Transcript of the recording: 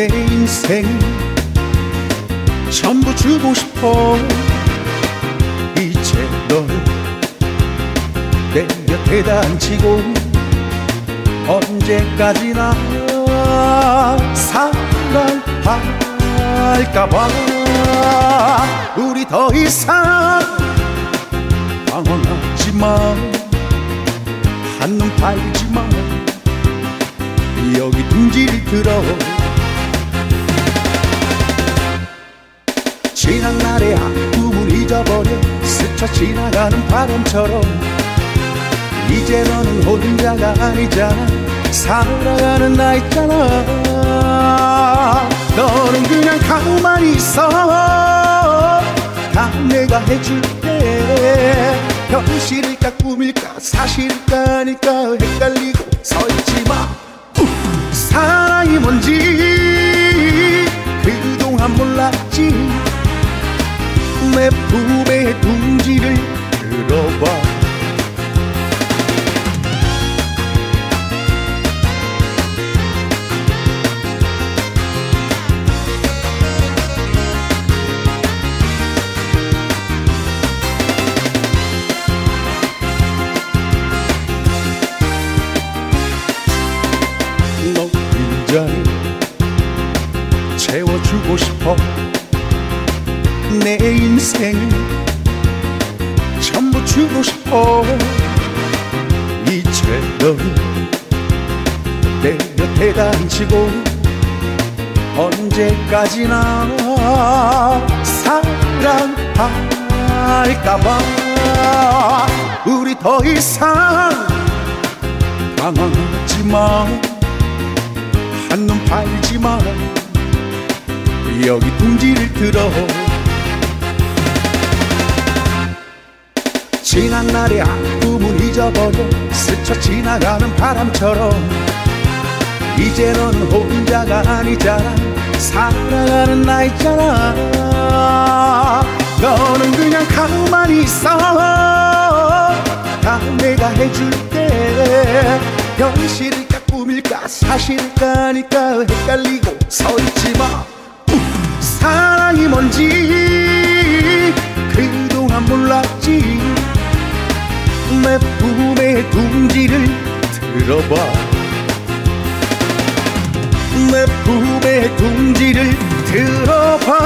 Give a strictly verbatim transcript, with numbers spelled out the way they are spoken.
내 인생 전부 주고 싶어. 이제 널 내 곁에다 앉히고 언제까지나 사랑할까봐. 우리 더 이상 방황하지마. 한눈 팔지마. 여기 둥지를 들어. 지난 날의 아픔을 잊어버려 스쳐 지나가는 바람처럼 이제 너는 혼자가 아니잖아. 살아가는 나 있잖아. 너는 그냥 가만히 있어. 다 내가 해줄게. 현실일까 꿈일까 사실일까 아닐까 헷갈리고 서있지마. 사랑이 뭔지 그동안 몰랐지. 내 품에 둥지를 들어봐. 너 빈자리 채워주고 싶어. 내 인생을 전부 주고 싶어. 이제 너를 내 곁에다 앉히고 언제까지나 사랑할까봐. 우리 더 이상 방황하지마. 한눈 팔지마. 여기 둥지를 들어. 지난 날의 아픔을 잊어버려 스쳐 지나가는 바람처럼 이제 너는 혼자가 아니잖아. 살아가는 나 있잖아. 너는 그냥 가만히 있어. 다 내가 해줄게. 현실일까 꿈일까 사실일까 아닐까 헷갈리고 서있지마. 사랑이 뭔지 그동안 몰랐지. 내 품에 둥지를 들어봐. 내 품에 둥지를 들어봐.